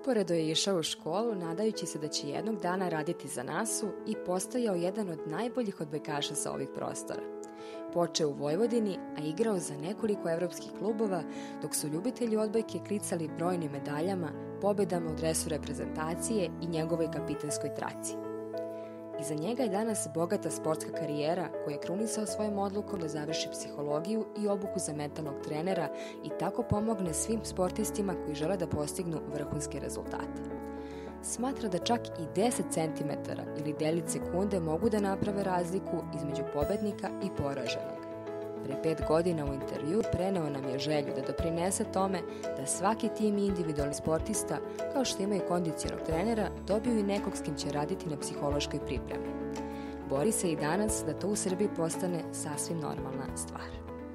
Uporedo je išao u školu, nadajući se da će jednog dana raditi za NASA-u i postajao jedan od najboljih odbojkaša sa ovih prostora. Počeo u Vojvodini, a igrao za nekoliko evropskih klubova, dok su ljubitelji odbojke klicali brojnim medaljama, pobedama u dresu reprezentacije i njegovoj kapitenskoj traci. Iza njega je danas bogata sportska karijera koju je krunisao svojom odlukom da završi psihologiju i obuku za mentalnog trenera i tako pomogne svim sportistima koji žele da postignu vrhunske rezultate. Smatra da čak i 10 cm ili delić sekunde mogu da naprave razliku između pobednika i poraženog. Pre 5 godina u intervju preneo nam je želju da doprinese tome da svaki tim i individualni sportista, kao što imaju kondicionog trenera, dobiju i nekog s kim će raditi na psihološkoj pripremi. Bori se i danas da to u Srbiji postane sasvim normalna stvar.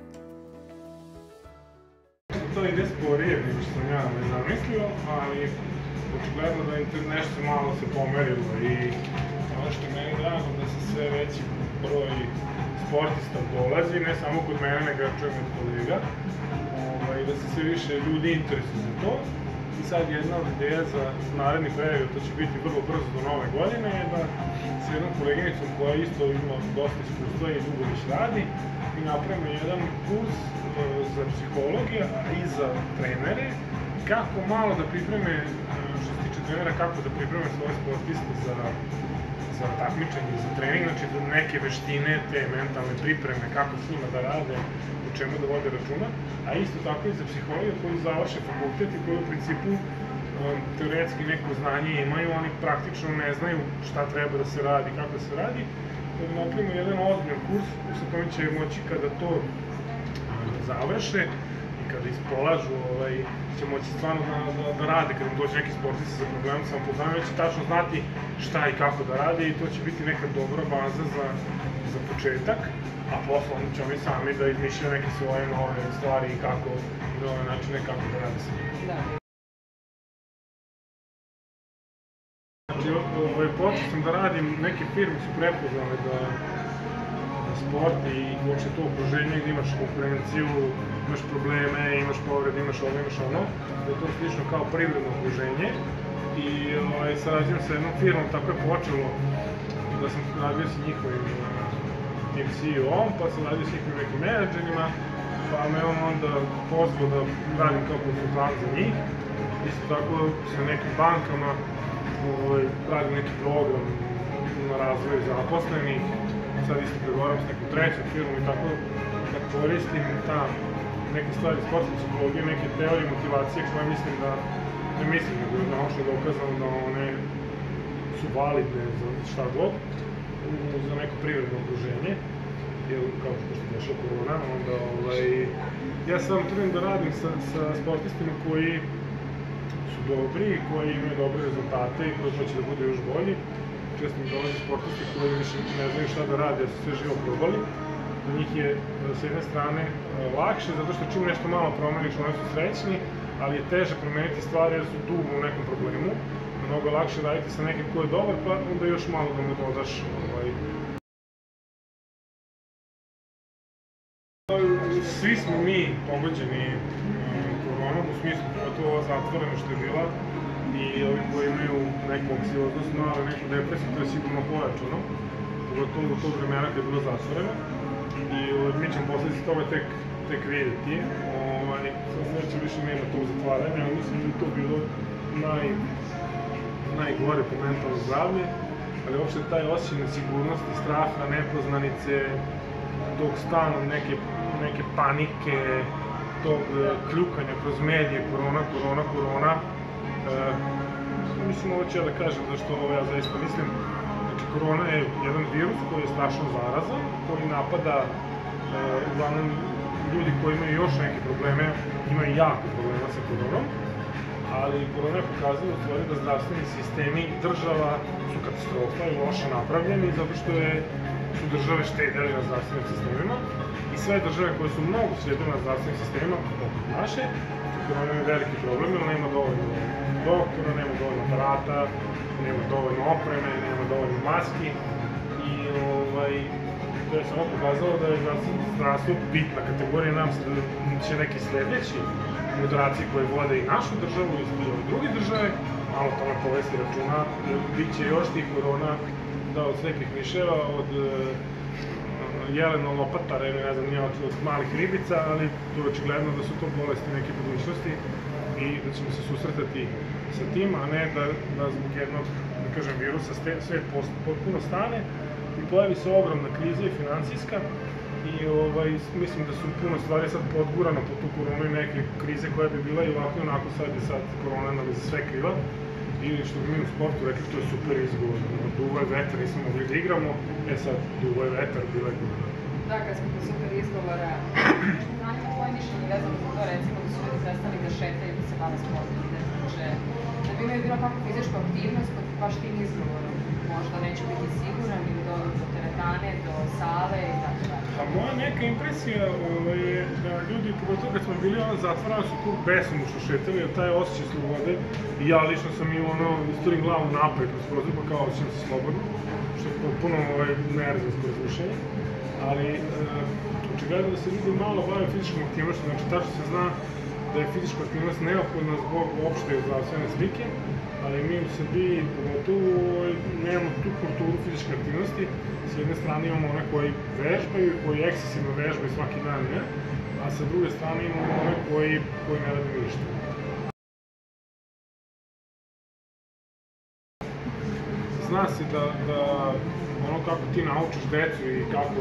To ide sporije, nego što sam ja ne zamislio, ali očigledno da je nešto malo se pomerilo i ono što je meni drago da se sve veći broj sportista dolazi, ne samo kod mene, nego ja čujem od kolega, da se sve više ljudi interesuju za to. I sad jedna od ideja za naredni period, to će biti vrlo brzo do nove godine, je da s jednom koleginicom koja isto ima dosta iskustva i dugo već radi, mi napravimo jedan kurs za psihologiju, a i za trenere, kako malo da pripreme, što se tiče trenera, kako da pripreme svoje sportiste za takmičenje, za trening, znači da neke veštine, te mentalne pripreme, kako s njima da rade, o čemu da vode računa, a isto tako i za psihologiju koji završe fakultet i koji u principu teoretski neko znanje imaju, oni praktično ne znaju šta treba da se radi, kako da se radi, da napravimo jedan ozbiljan kurs sa kojim će moći kada to završe i kada ispolažu, će moći stvarno da rade kada im dođe neki sportista sa problemom samopouzdanja, će tačno znati šta i kako da rade i to će biti neka dobra baza za početak, a posle onda će oni sami da izmišljaju neke svoje nove stvari i kako, i nove načine kako da rade sa njim. Znači, počeo sam da radim, neke firme su prepoznale da sport i uopšte to okruženje gde imaš konkurenciju, imaš probleme, imaš povrede, imaš ovo, imaš ono, da je to slično kao privredno okruženje i sarađujem sa jednom firmom, tako je počelo da sam radio sa njihovim tim CEO-om, pa sam radio sa njihovim nekim menadžerima, pa me on onda pozvao da radim kao konsultant za njih, isto tako sa nekim bankama radim neki program na razvoju zaposlenih, sad isto pregovaram s nekom trećom firmom i tako da koristim neke stvari sportske psihologije, neke teorije motivacije koje mislim da, ne mislim nego je naučno dokazano da one su validne za šta god, za neko privredno okruženje, jer kao što je došla korona, onda ja sam trudim da radim sa sportistima koji su dobri, koji imaju dobre rezultate i koji hoće da budu još bolji. Često mi dolaze sportisti koji više ne znaju šta da rade, jer su sve živo probali. Za njih je s jedne strane lakše, zato što čim nešto malo promeniš, oni su srećni, ali je teže promeniti stvari jer su dugo u nekom problemu. Mnogo lakše raditi sa nekim ko je dobar, pa onda još malo da mu dodaš. Svi smo mi pogođeni koronom, u smislu pogotovo ova zatvorena što je bila, i ovi koji imaju neku anksioznost, ali neku depresiju, to je sigurno pojačano, pogotovo u tog vremena kada je bilo zatvoreno. I mi ćemo posledice toga tek vidjeti. Sa srećem više nema tog zatvaranja, ali mislim da je to bilo najgore po mentalno zdravlje, ali uopšte taj osjećaj nesigurnosti, straha, nepoznanice, tog stalno neke panike, tog kljukanja kroz medije, korona, mislim ovo ću ja da kažem zašto ovo ja zaista mislim. Znači, korona je jedan virus koji je strašno zarazan, koji napada uglavnom ljudi koji imaju još neke probleme, imaju jako problema sa koronom, ali korona je pokazala u stvari da zdravstveni sistemi država su katastrofa i loše napravljeni zato što su države štedeli na zdravstvenim sistemima i sve države koje su mnogo štedile na zdravstvenim sistemima, poput naše, korona je veliki problem, jer nema dovoljno doktora, nema dovoljno aparata, nema dovoljno opreme, nema dovoljno maski i to je samo pokazalo da je zdravstvo bitna kategorija. Nam će neki sledeći moderacije koje vode i našu državu i druge države malo tome povesti računa, bit će još tih korona od slepih miševa, od jeleno lopatara ili ne znam nije od malih ribica, ali to je očigledno da su to bolesti neke budućnosti i da ćemo se susretati sa tim, a ne da zbog jednog, da kažem, virusa svet potpuno stane i pojavi se ogromna kriza i financijska i mislim da su puno stvari sad podgurano po tu koronu i neke krize koja bi bila i ovako i onako sad korona nam je za sve kriva i što bi mi u sportu rekli, to je super izgovor, duvo je vetar, nismo mogli da igramo, sad duvo je vetar, bila je godina. Da, kad smo po super izgovora, zanima tvoje mišljenje vezano za to, recimo da su ljudi prestali da šetaju i da se bave sportom, da bi imaju bilo kakvu fizičku aktivnost pod baš tim izgovorom, možda neću biti siguran ili do teretane, do sale i tako da. A moja neka impresija je da ljudi, pogotovo kad smo bili zatvorani, su tu besomučno šetali, jer taj osjećaj slobode i ja lično sam imao isturim glavu napred kroz prozor, pa kao osjećam se slobodno, što je potpuno nerezinsko razmišljanje, ali očigledno da se ljudi malo bave fizičkom aktivnošću, znači tačno se zna da je fizička aktivnost neophodna zbog opšte zdravstvene slike, ali mi u Srbiji pogotovo nemamo tu kulturu fizičke aktivnosti. S jedne strane imamo one koji vežbaju, koji ekscesivno vežbaju svaki dan, a sa druge strane imamo one koji ne rade ništa. Zna se da ono kako ti naučiš decu i kako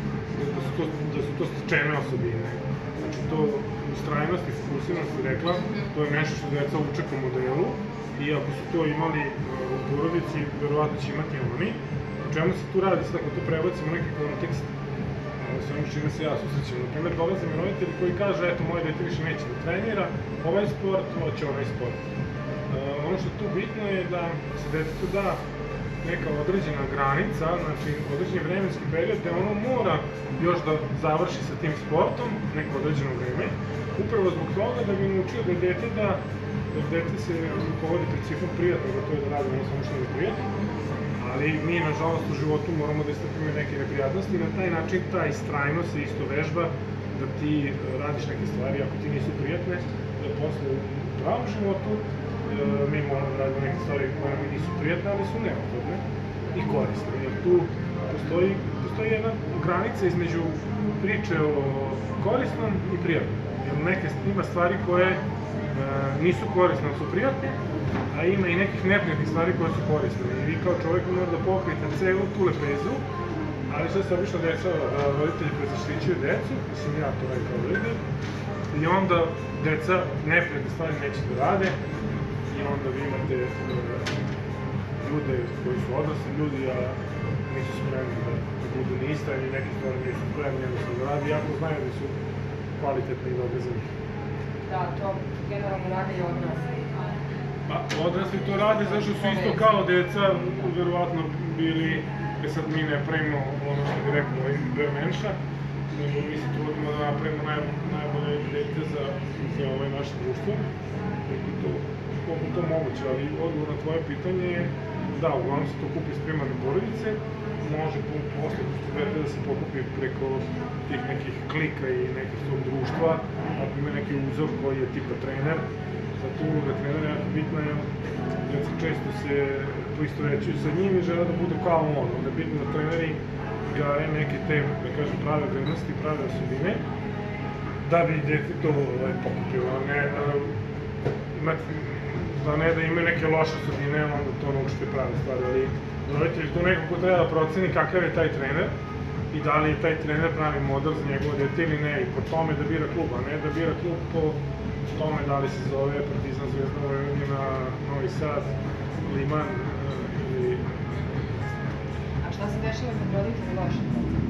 da su to stečene osobine. Znači to ustrajnost i fokusiranost, rekla, to je nešto što deca uče po modelu i ako su to imali u porodici, verovatno će imati oni. O čemu se tu radi, sad ako to prebacimo u neki kontekst, s onim čime se ja susrećem. Naprimer, dolaze mi roditelji koji kaže, eto, moje dete više neće da trenira, ovaj sport, hoće onaj sport. Ono što je tu bitno je da se detetu da neka određena granica, znači određeni vremenski period gde ono mora još da završi sa tim sportom neko određeno vreme, upravo zbog toga da bi naučio da dete se rukovodi principom prijatnog, a to je da radi ono samo što je prijatno, ali mi, nažalost, u životu moramo da istrpimo neke neprijatnosti i na taj način ta istrajnost se isto vežba da ti radiš neke stvari, ako ti nisu prijatne, da posle u pravom životu mi moramo da radimo neke stvari koje nam nisu prijatne, ali su neophodne i korisne. Jer tu postoji jedna granica između priče o korisnom i prijatnom. Jer ima stvari koje nisu korisne, ali su prijatne, a ima i nekih neprijatnih stvari koje su korisne. I vi kao čovjek mora da pokrijete celu tu lepezu, ali što se obično dešava, roditelji prezaštićuju decu, mislim ja to kao roditelj, i onda deca neprijatne stvari neće da rade, i onda vi imate ljude koji su odrasli ljudi, a nisu spremni da budu ni istrajni, neki stvari nisu spremni da radi, iako znaju da su kvalitetni i dobre za njih. Da, to generalno rade i odrasli. Pa, odrasli to rade zašto su isto kao deca, verovatno bili, sad mi ne pravimo ono što direktno menša, nego mi se trudimo da napravimo najbolje dete za naše društvo, koliko to moguće, ali odgovor na tvoje pitanje je da, uglavnom se to kupi iz primarne porodice, može posle dete da se pokupi preko tih nekih klika i nekih svog društva, ako ima neki uzor koji je tipa trener, za tu uloga trenera jako bitna je, deca često se poistovećuju sa njim i žele da budu kao on, onda je bitno da treneri gaje neke te, da kažem, prave vrednosti, prave osobine, da bi dete to pokupilo, a ne da imaju neke loše osobine, onda to naučite prave stvari, ali roditelj tu nekako treba da proceni kakav je taj trener i da li je taj trener pravi model za njegovo dete ili ne, i po tome da bira klub, a ne da bira klub po tome da li se zove Partizan, Zvezda, Vojvodina, Novi Sad, Liman ili... A šta se dešava kad roditelji loše?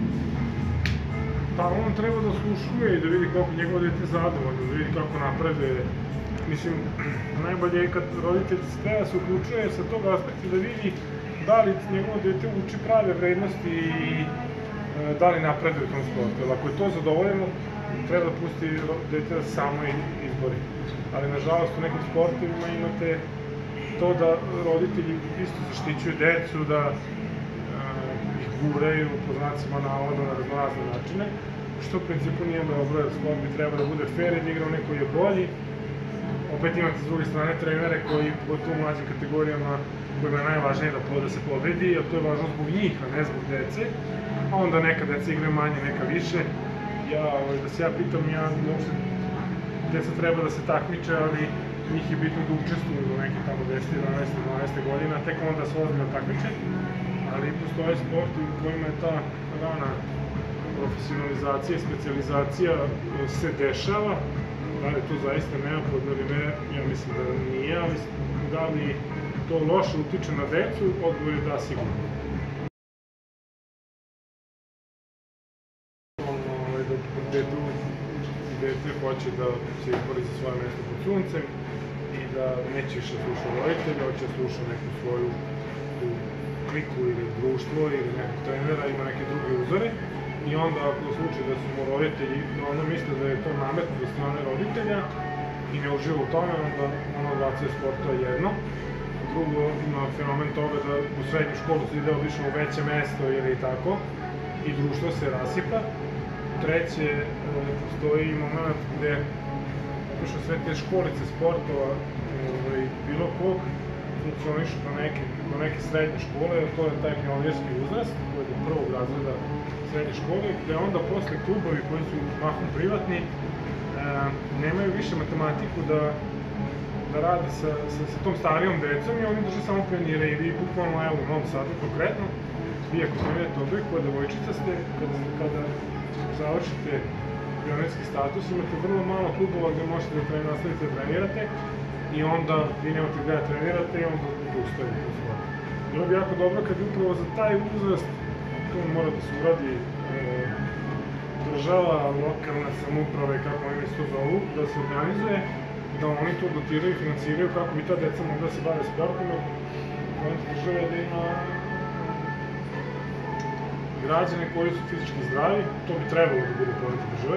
Pa on treba da slušuje i da vidi kako njegovo dete zadovoljno, da vidi kako napreduje. Mislim, najbolje je kad roditelj treba da se uključuje sa tog aspekta da vidi da li njegovo dete uči prave vrednosti i da li napreduje u tom sportu. Jer ako je to zadovoljeno, treba da pusti dete da samo izbori. Ali nažalost u nekim sportovima imate to da roditelji isto zaštićuju decu, da ih guraju po znacima navoda na razne načine, što u principu nije dobro, jer sport bi treba da bude fair i da igra onaj koji je bolji, opet imate s druge strane trenere koji, pogotovo u mlađim kategorijama, kojima je najvažnije da se pobedi, jer to je važno zbog njih, a ne zbog dece. A onda neka deca igraju manje, neka više. Da se ja pitam, uopšte, deca treba da se takmiče, ali njih je bitno da učestvuju do neke tamo 10, 11, 12 godina, tek onda se ozbiljno takmiče. Ali postoje sporti u kojima je ta rana profesionalizacija i specijalizacija se dešava. Da li je to zaista neophodno ili ne, ja mislim da nije, ali da li to loše utiče na decu, odgovor je da sigurno. Dete hoće da se izbori za svoje mesto pod suncem i da neće više sluša roditelja, hoće da sluša neku svoju kliku ili društvo ili nekog trenera, ima neke druge uzore. I onda, ako je slučaj da su mu roditelji, onda misle da je to nametno od strane roditelja i ne uživa u tome, onda ono odbacuje sport, to je jedno. Drugo, ima fenomen toga da u srednju školu se ide obično u veće mesto ili tako i društvo se rasipa. Treće, postoji moment gde sve te školice sportova bilo kog funkcionišu do neke srednje škole, jer to je taj pionirski uzrast, koji je do prvog razreda srednje škole, gde onda posle klubovi koji su mahom privatni nemaju više matematiku da rade sa tom starijom decom i oni drže samo pionire i vi bukvalno, evo u Novom Sadu konkretno, vi ako ste vidjeti oblik koja devojčica ste, kada završite pionirski status, imate vrlo malo klubova gde možete da nastavite da trenirate i onda vi nemate gde da trenirate i onda odustavite u sportu. Bilo bi jako dobro kad upravo za taj uzrast to mora da se uradi država, lokalna samouprava i kako oni se to zovu, da se organizuje, da oni to dotiraju i finansiraju kako bi ta deca mogla da se bave sportom, jer država je da ima građane koji su fizički zdravi, to bi trebalo da bude projekt države.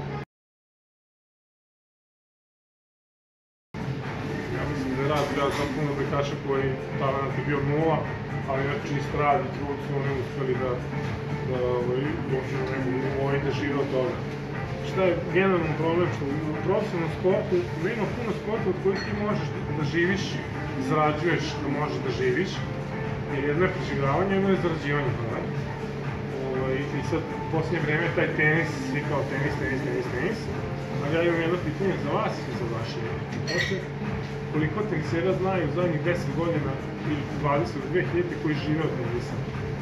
Ja mislim da je rad za puno odbojkaša koji talent je bio nula, ali na čist rad i trud su oni uspeli da dođu na neku nivo i da žive od toga. Šta je generalno problem? Što u profesionalnom sportu ima puno sporta od kojih ti možeš da živiš, zarađuješ da možeš da živiš, jer jedno je preživljavanje, jedno je zarađivanje. I sad, u posljednje vreme, taj tenis, svi kao tenis, ali ja imam jedno pitanje za vas i za vaše poče. Koliko tenisera znaju u zadnjih 10 godina ili 20 ili 2000 koji žive od tenisa?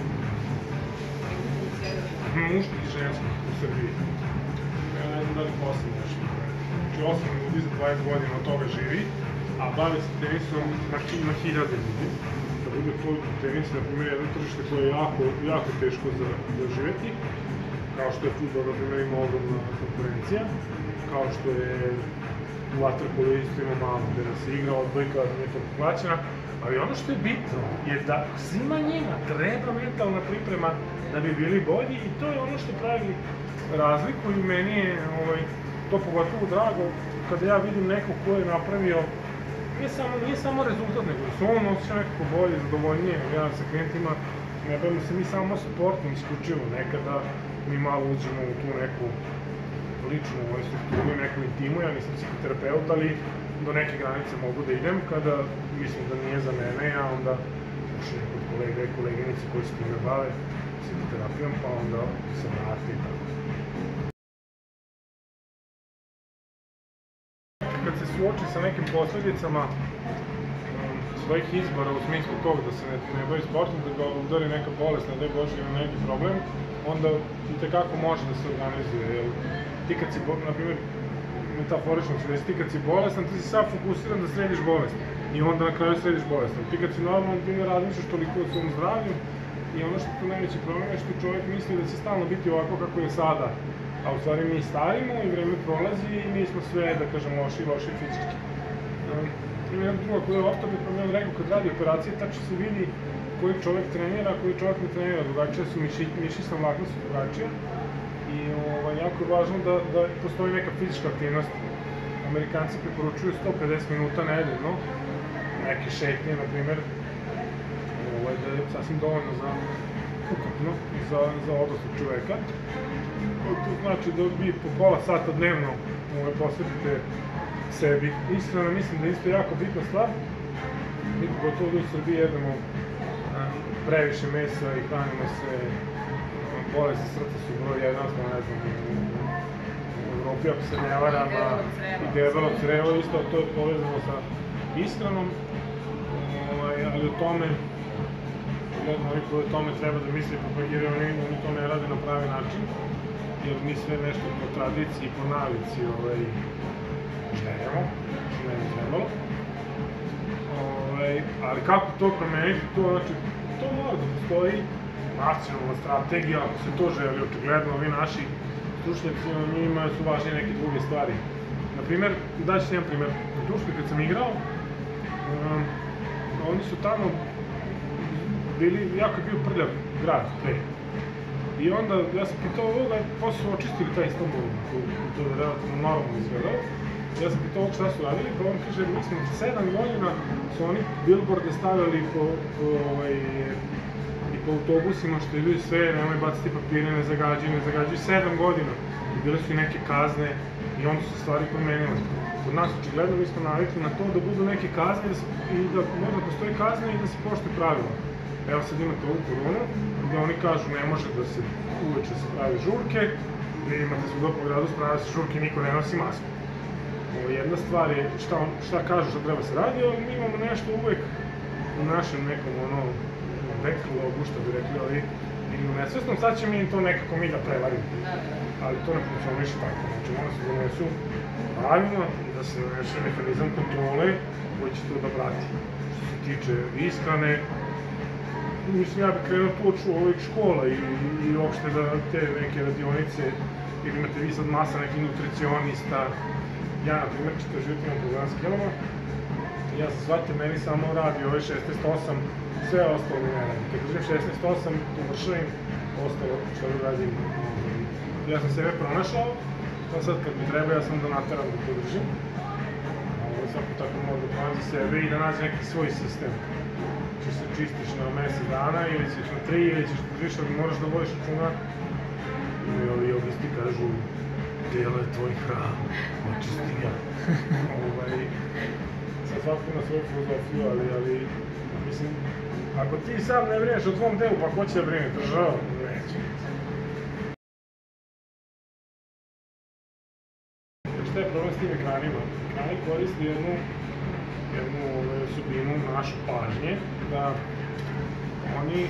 Muških i ženskih u Srbiji. Ja ne znam da li posljednje nešto. Znači 8 ljudi za 20 godina od toga živi, a bave se tenisom na hiljade ljudi. Da bude tvoj tenis, na primjer, jedno tržište koje je jako teško za živeti, kao što je fudbal, na primjer, ima ogromna konkurencija, kao što je u vaterpolu isto ima malo gde da se igra odbojka, da nije toliko plaćena, ali ono što je bitno je da svima njima treba mentalna priprema da bi bili bolji i to je ono što pravi razliku i meni je to pogotovo drago kada ja vidim nekog ko je napravio nije samo rezultat, nego da se on osjeća nekako bolje, zadovoljnije. Ja sa klijentima ne bavimo se mi samo sportom isključivo, nekada mi malo uđemo u tu neku ličnu strukturu i neku intimu, ja nisam psihoterapeut, ali do neke granice mogu da idem, kada mislim da nije za mene, ja onda ušem kod kolega i koleginice koji se time bave psihoterapijom, pa onda se vrati i tako. Kad se suoči sa nekim posledicama svojih izbora u smislu toga da se ne bavi sportom, da ga udari neka bolest, ne daj Bože ili neki problem, onda itekako može da se organizuje. Ti kad si, na primjer, metaforično ću reći, ti kad si bolestan, ti si sad fokusiran da središ bolest i onda na kraju središ bolestan. Ti kad si normalan, ti ne razmišljaš toliko o svom zdravlju i ono što je najveći problem je što čovjek misli da će stalno biti ovako kako je sada, a u stvari mi starimo i vreme prolazi i mi smo sve, da kažem, loši fizički. Ima jedna druga koja je ortoped, pa mi on rekao, kad radi operacije, tačno se vidi koji čovjek trenira, a koji čovjek ne trenira, drugačije su mišićna vlakna su drugačije i jako je važno da postoji neka fizička aktivnost. Amerikanci preporučuju 150 minuta nedeljno, neke šetnje, na primjer, da je sasvim dovoljno za ukupno za odraslog čoveka. To znači da vi po pola sata dnevno posvetite sebi. Iskreno mislim da je isto jako bitna stvar. Mi pogotovo u Srbiji jedemo previše mesa i hranimo se, bolesti srca su broj 1, ne znam, u Evropi ako se ne varam, i debelo crevo, isto to je povezano sa ishranom, ali o tome, oni koji o tome treba da misli propagiraju, oni to ne rade na pravi način, jer mi sve nešto po tradiciji i po navici žderemo, što ne bi trebalo. Ali kako to promeniti, to mora da postoji nacionalna strategija, ako se to želi, očigledno, ovi naši stručnjaci, njima su važnije neke druge stvari. Naprimer, daći jedan primer, u Turskoj kad sam igrao, oni su tamo bili, jako je bio prljav grad pre. I onda, ja sam pitao ovoga, posle su očistili taj Istanbul, to je relativno normalno izgledao. Ja sam pitao ovog šta su radili, pa on kaže, mi smo 7 godina su oni billboarde stavljali i po autobusima što ljudi sve, nemoj baciti papire, ne zagađuju 7 godina. I bile su i neke kazne i onda su se stvari promenile. Kod nas očigledno mi smo navikli na to da budu neke kazne i da mora da postoji kazne i da se poštuje pravila. Evo sad imate ovu koronu, gde oni kažu ne može da se uveče se pravi žurke, gde imate svuda po gradu sprave se žurke i niko ne nosi masku. Jedna stvar je šta kažu što treba se radi, ali mi imamo nešto uvek u našem nekom backlogu, što bi rekli ovi, ili u nesvesnom, sad će mi to nekako mi da prevarimo. Ali to ne funkcioniše tako, znači mora se donesu pravilno i da se donese mehanizam kontrole koji će to da prati. Što se tiče ishrane, mislim ja bih krenuo tu od škola i uopšte da te neke radionice, jer imate vi sad masa nekih nutricionista. Ja, na primjer, čito život imam program s kilama, ja sam shvatio, meni samo radi ove 16-8, sve ostalo mi ne radi. Kad držim 16-8, to vršavim, ostalo što radim. Ja sam sebe pronašao, pa sad kad mi treba, ja sam da nateram da to držim. Svako tako mora da pronađe sebe i da nađe neki svoj sistem. Če se čistiš na mesec dana, ili ćeš na 3, ili ćeš da držiš, ali moraš da vodiš računa. I ovi jogisti kažu, telo je tvoj hram, očisti ga. Sad svako ima svoju filozofiju, ali, mislim, ako ti sam ne brineš o tvom delu, pa ko će da brine? Država? Neće. Šta je problem s tim ekranima? Ekrani koristi jednu osobinu našu pažnje, da oni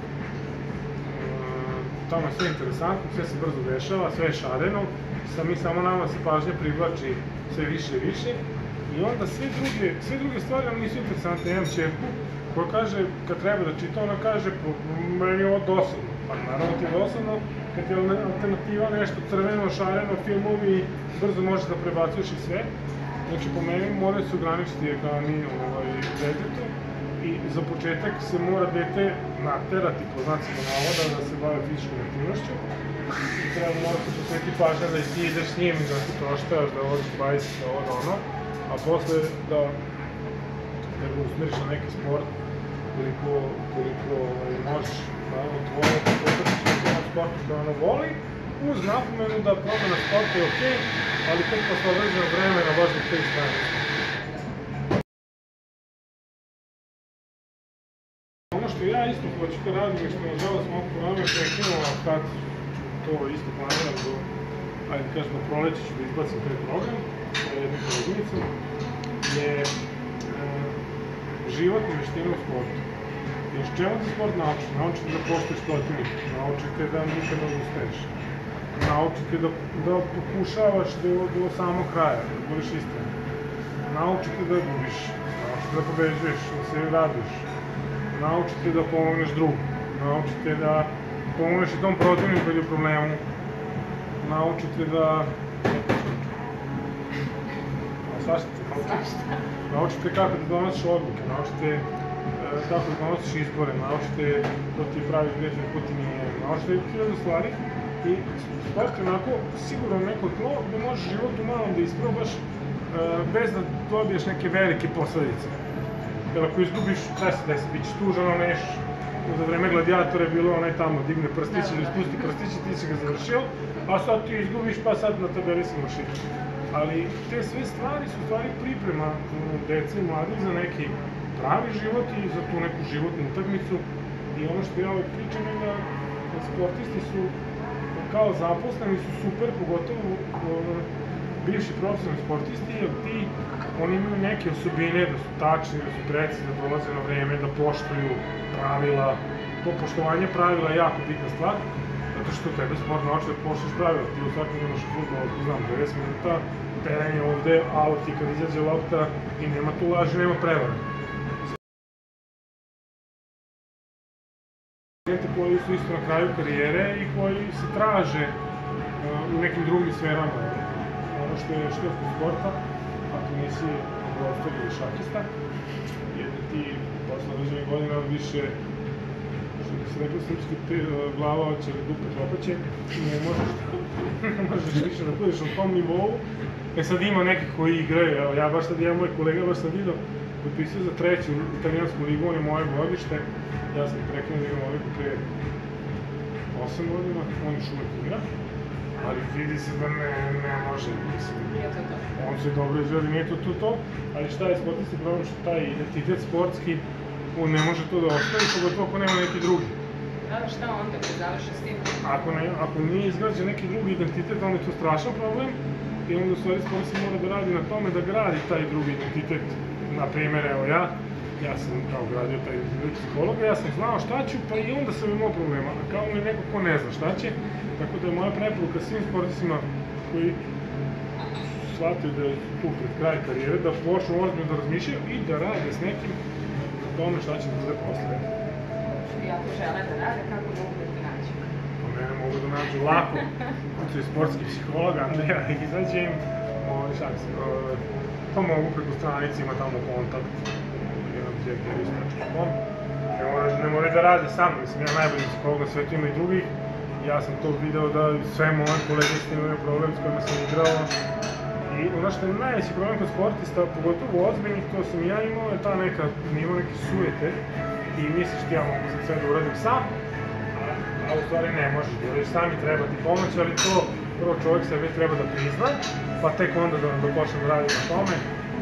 tamo je sve interesantno, sve se brzo dešava, sve je šareno, mi samo nama se pažnja privlači sve više i više i onda sve druge stvari nam nisu interesantne. Imam ćerku koja kaže, kad treba da čita, ona kaže, meni je ovo dosadno. Pa naravno ti je dosadno, kad je alternativa nešto crveno, šareno, filmovi, brzo možeš da prebacuješ i sve. Znači, po meni moraju se ograničiti ekrani detetu i za početak se mora dete naterati, po znacima navoda, da se bave fizičkom aktivnošću. I treba morati posveti pažnja da ti ideš s njim, da se proštajaš, da vodiš bajs, da ovo, da ono, a posle da ga usmeriš na neki sport, koliko možeš, naravno, tvoje, potrčiš na tom sportu što ono voli, uz napomenu da promena sporta je okej, ali tek posle određenog vremena baš zbog te strane. Ono što ja isto hoću da radim i što nažalost mogu programe prekinuo, kad to isto planiram do, ajde kažemo, proleće ću da izbacim taj program sa jednim koleginicom, je životne veštine u sportu. Jer čemu ti sport nauči? Naučite da poštuješ protivnika, naučite da nikad ne odustaješ. Naučite da pokušavaš do samog kraja, da budeš iskren. Naučite da gubiš, naučite da pobeđuješ, da se radiš. Naučite da pomogneš drugu, naučite da pomogneš i tom protivniku kad je u problemu. Naučite da... Naučite kako da donosiš odluke, naučite kako da donosiš izbore, naučite ko ti je pravi prijatelj, ko ti nije, naučite hiljadu stvari. I sport je onako sigurno neko tlo gde možeš život u malom da isprobaš bez da dobiješ neke velike posledice. Jer ako izgubiš, šta se desi, bit ćeš tužan, za vreme gladijatora je bilo onaj tamo, digne prstić ili spusti prstić i ti si ga završio, a sad ti izgubiš pa sad na tabeli si maršić. ali te sve stvari su stvari priprema dece i mladih za neki pravi život i za tu neku životnu utakmicu. I ono što ja uvek pričam je da sportisti su kao zaposleni su super, pogotovo bivši profesionalni sportisti, jer oni imaju neke osobine da su tačni, da su precizni, da dolaze na vreme, da poštuju pravila. To poštovanje pravila je jako bitna stvar, zato što tebe sport nauči da poštuješ pravila. Ti u svakom imaš fudbal, znam, 90 minuta, teranje ovde, aut i kad izađe lopta i nema tu laži, nema prevara. Koji su isto na kraju karijere i koji se traže u nekim drugim sferama. Ono što je kod sporta, ako nisi golfer ili šahista, jer ti posle određenih godina više, što bi se rekao srpski, glava oće ili dupe klopaće, ne možeš više da budeš na tom nivou. E sad ima neki koji igraju, evo ja baš sad imam moj kolega, baš sam vidio, potpisao za 3. italijansku ligu, on je moje godište, ja sam prekinuo da igram oviku pre 8 godina, on još uvek igra, ali vidi se da ne može, mislim, on se dobro izveli, nije to, ali šta je sportisti problem što taj identitet sportski, on ne može to da ostavi, pogotovo ako nema neki drugi. Da, šta onda, kad završi s tim? Ako nije izgrađen neki drugi identitet, onda je to strašan problem i onda u stvari sportist mora da radi na tome da gradi taj drugi identitet. Na primjer, evo ja sam kao gradio taj identitet psihologa, ja sam znao šta ću, pa i onda sam imao problema, a kao mi je neko ko ne zna šta će, tako da je moja preporuka svim sportistima koji shvataju da je tu pred kraj karijere, da počnu ozbiljno da razmišljaju i da rade s nekim o tome šta će da bude posle. I ako žele da rade, kako mogu da te nađu? Pa mene mogu da nađu lako, to je sportski psiholog, Andreja, izađe im, pa mogu preko stranici, ima tamo kontakt, ne moraju da rade sa mnom, mislim, ja najbolji psiholog na svetu, ima i drugih. Ja sam to video da sve moje kolege s tim imaju problem s kojima sam igrao. I ono što je najveći problem kod sportista, pogotovo ozbiljnih, to sam ja imao, je ta neka, nivo neke sujete i misliš ti ja mogu sad sve da uradim sam, a u stvari ne možeš da uradiš sam i treba ti pomoć, ali to prvo čovjek sebe treba da prizna, pa tek onda da počne da radi na tome.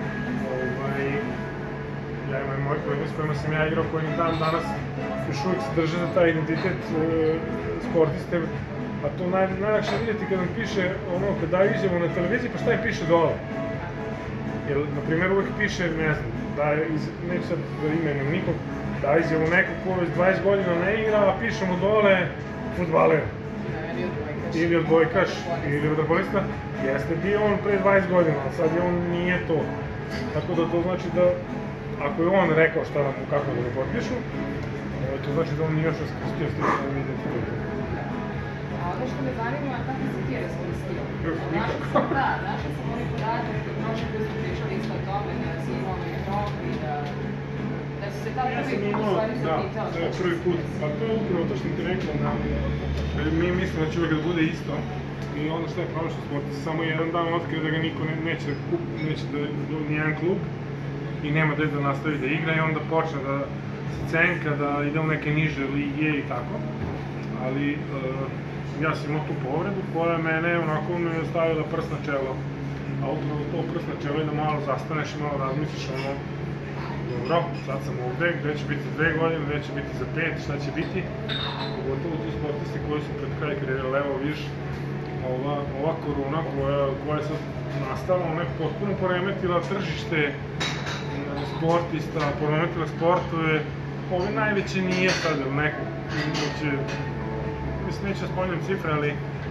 Ja imam i moji kolege s kojima sam ja igrao, koji dan danas još uvijek se drže za taj identitet sportiste, a to najlakše vidjeti kad vam piše ono, kad daju izjavu na televiziji, pa šta im piše dole. Jer, na primjer, uvijek piše, ne znam, neću sad da imenujem nikog, da izjavu nekog ko već 20 godina ne igra, a piše mu dole fudbaler. Ili odbojkaš, ili vaterpolista, jeste bio on pre 20 godina, a sad on nije to. Tako da to znači da ako je on rekao šta da mu, kako da ga potpišu, to znači da on nije još raskrstio s tim svojim identitetom. A ono što me zanima, kako si ti raskrstio? Našla sam oni podatak, prošli put smo pričali isto o tome, da si imao metrom i da si se tad prvi put u stvari zapitao. Da, prvi put. Pa to je upravo to što ti rekao, da mi mislimo da će uvek da bude isto. I ono što je pravo što sportist samo jedan dan otkrije da ga niko neće da nijedan klub i nema gde da nastavi da igra i onda počne da se cenka, da ide u neke niže lige i tako. Ali ja sam imao tu povredu koja mene onako me stavila prst na čelo. A upravo to prst na čelo je da malo zastaneš i malo razmisliš ono, dobro, sad sam ovde, gde će biti 2 godine, gde će biti za 5, šta će biti. Pogotovo ti sportisti koji su pred kraj karijere, levo viš, ova korona koja je sad nastala, ona je potpuno poremetila tržište sportista, poremetila sportove. Ove najveće nije sad, ili neko, mislim, neću da spominjam cifre, ali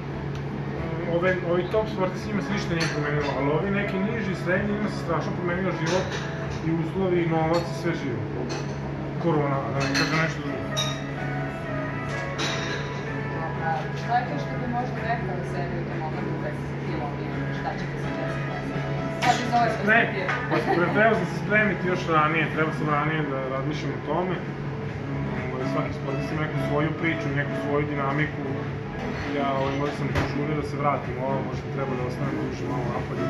ovi top sportisti njima se ništa nije promenilo, ali ovi neki niži, srednji, njima se strašno promenilo život i uslovi, i novac i sve živo. Korona, da ne kaže nešto drugo. Šta je to što bi možda rekao da sebi u tom momentu kada si se ti lomio, šta će ti se desiti? Sad iz ove perspektive. Treba sam se spremiti još ranije, treba sam ranije da razmišljam o tome. Svaki sportist ima neku svoju priču, neku svoju dinamiku. Ja možda sam požurio da se vratim ovo, možda treba da ostanem duže malo napolje.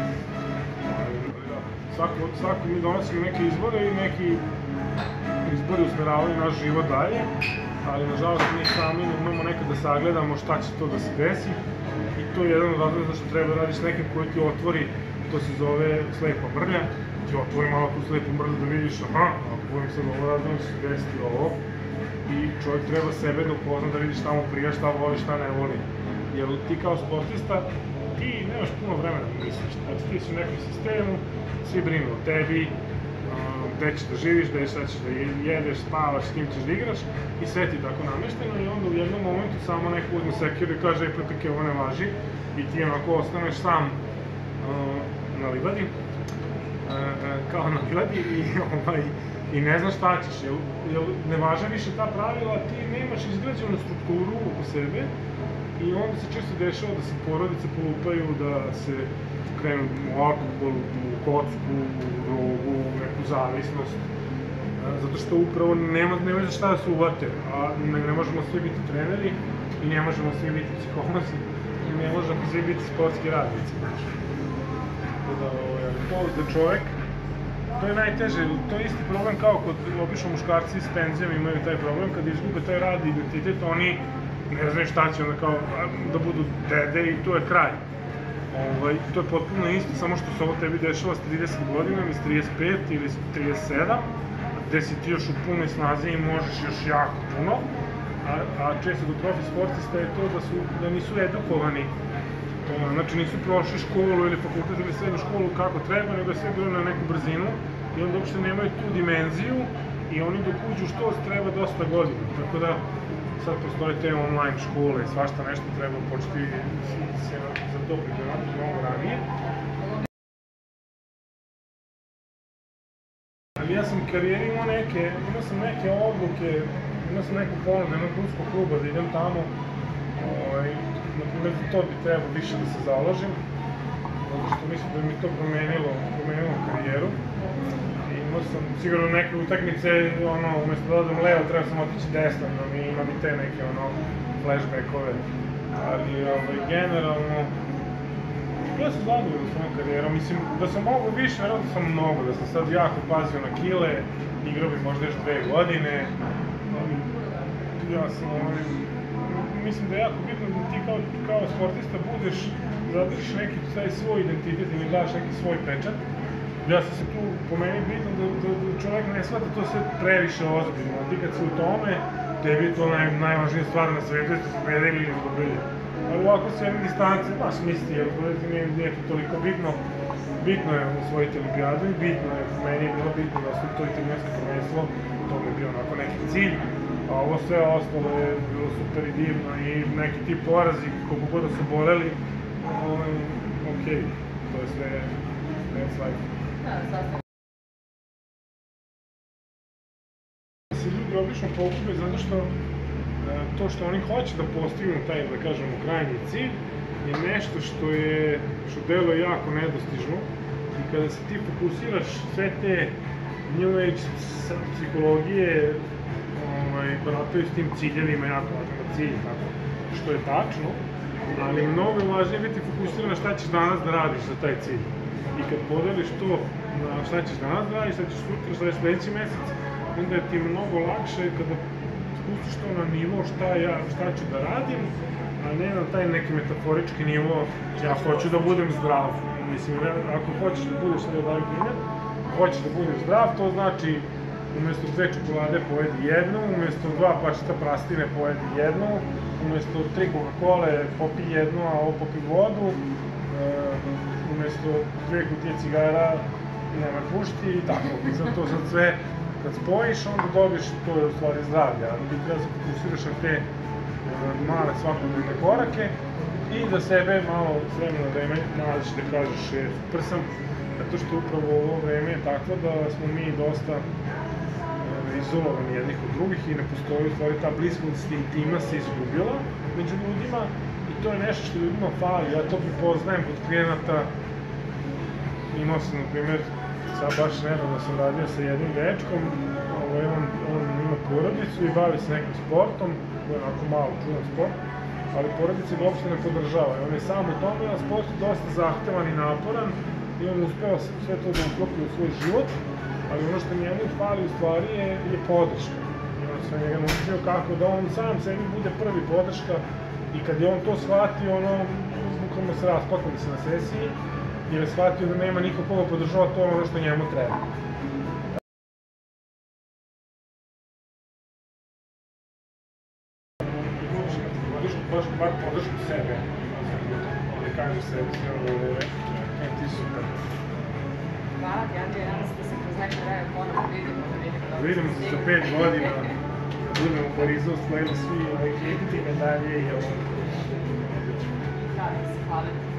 Svako mi donosimo neke izbore i neki izbori usmeravaju naš život dalje, ali nažalost mi sami ne umemo nekad da sagledamo šta će to da se desi i to je jedan od razloga zašto treba da radiš nekim koji ti otvori to se zove slepa mrlja, ti otvori malo tu slepu mrlju da vidiš, aha, ako budem sad ovo radim, se desiti ovo, i čovjek treba sebe da upozna da vidiš šta mu prija, šta voli, šta ne voli. Jer ti kao sportista, ti nemaš puno vremena da misliš, znači ti si u nekom sistemu, svi brinu o tebi, gde ćeš da živiš, šta ćeš da jedeš, spavaš, s kim ćeš da igraš, i sve ti tako namešteno, i onda u jednom momentu samo neko uzme sekiru i kaže, protike, ovo ne važi, i ti onako ostaneš sam na livadi, kao na livadi, i ne znaš šta ćeš, jer ne važe više ta pravila, ti nemaš izgrađenu strukturu oko sebe, i onda se često dešava da se porodice polupaju, da se krenu u alkohol, u kocku, u drogu, u neku zavisnost, zato što upravo nema za šta da se uvate, a ne možemo svi biti treneri, i ne možemo svi biti psiholozi, i ne možemo svi biti sportski radnici. To za čovek, to je najteže, to je isti problem kao kod obično muškarci s penzijama imaju taj problem, kad izgube taj rad i identitet, oni ne znaju šta će onda kao da budu dede i to je kraj. To je potpuno isto, samo što se ovo tebi dešava s 30 godina ili s 35 ili s 37, gde si ti još u punoj snazi i možeš još jako puno, a često do profi sportista je to da nisu edukovani, znači nisu prošli školu ili fakultet ili srednju školu kako treba, nego je sve bilo na neku brzinu i onda uopšte nemaju tu dimenziju i oni dok uđu što treba dosta godina, tako da sad postoje te online škole i svašta nešto treba početi se za to pripremati mnogo ranije. Ali ja sam u karijeri imao neke odluke, imao sam neku ponudu jednog ruskog kluba da idem tamo, naprimjer za to bi trebao više da se založim, zato što mislim da bi mi to promenilo karijeru. Imao sam sigurno neke utakmice, umjesto da odem levo, treba sam otići desno, ima mi te neke flashbackove, ali generalno, ja sam zadovoljan svojom karijerom, mislim da sam mogo više, verovatno sam mnogo, da sam sad jako pazio na kile, igrao bi možda još 2 godine, ja sam, mislim da je jako bitno da ti kao sportista budeš, zadržiš neki svoj identitet ili daš neki svoj pečat. Ja sam se tu, po meni bitno da čovjek ne shvata to sve previše ozbiljno, a ti kad si u tome, tebi je to najvažnija stvar na svetu, jeste se pobedili ili izgubili. Ali ovako s jedne distance, baš misli, jer izgubiti nije to toliko bitno. Bitno je osvojiti olimpijadu i meni je bilo bitno da osvojiti to italijansko prvenstvo, to mi je bio onako neki cilj. A ovo sve ostalo je bilo super i divno i neki ti porazi, koliko god da su boleli, okej, to je sve, that's life. Se ljudi obično pokube zato što to što oni hoće da postignu taj, da kažemo, krajnji cilj je nešto što deluje jako nedostižno i kada se ti fokusiraš sve te New Age psihologije barataju s tim ciljevima, jako važno cilj, tako, što je tačno, ali mnogo je važnije biti fokusiran na šta ćeš danas da radiš za taj cilj. I kad podeliš to na šta ćeš danas da radiš, šta ćeš sutra, šta je sledeći mesec, onda je ti mnogo lakše kada spustiš to na nivo šta ću da radim, a ne na taj neki metaforički nivo, ja hoću da budem zdrav. Mislim, ako hoćeš da budeš, sad je daju primjer, hoćeš da budeš zdrav, to znači umjesto 2 čokolade pojedi jednu, umjesto 2 pačeta prastine pojedi jednu, umjesto 3 Coca-Cole popi jednu, a ovo popi vodu, umjesto 2 kutije cigara nemoj pušti i tako. To sad sve, kad spojiš, onda dobiš, to je u stvari zdravlje, ali ti treba se fokusiraš na te male svakodnevne korake i da sebe malo s vremena vreme nađeš da kažeš super sam, zato što upravo ovo vreme je takvo da smo mi dosta izolovani jednih od drugih i ne postoji u stvari ta bliskost i intima se izgubila među ljudima i to je nešto što ljudima fali. Ja to prepoznajem kod klijenata. Imao sam, na primjer, sad baš nedavno sam radio sa jednim dečkom, on ima porodicu i bavi se nekim sportom, to je onako malo čudan sport, ali porodica ga uopšte ne podržava. On je sam u tome, a sport je dosta zahtevan i naporan i on uspeo sve to da uklopi u svoj život, ali ono što njemu fali u stvari je podrška. I on sam njega naučio kako da on sam sebi bude prvi podrška i kad je on to shvatio, bukvalno se raspakali se na sesiji jer je shvatio da nema niko koga podržava to ono što njemu treba. Bar podršku sebe, da kažem sebi sve ovo, ti super. Hvala ti, Andrija, nadam se da se kroz neko vreme ponovno vidimo. Vidimo se za 5 godina, budemo u Parizu osvojili svi medalje i ovo. Nadam se, hvala ti.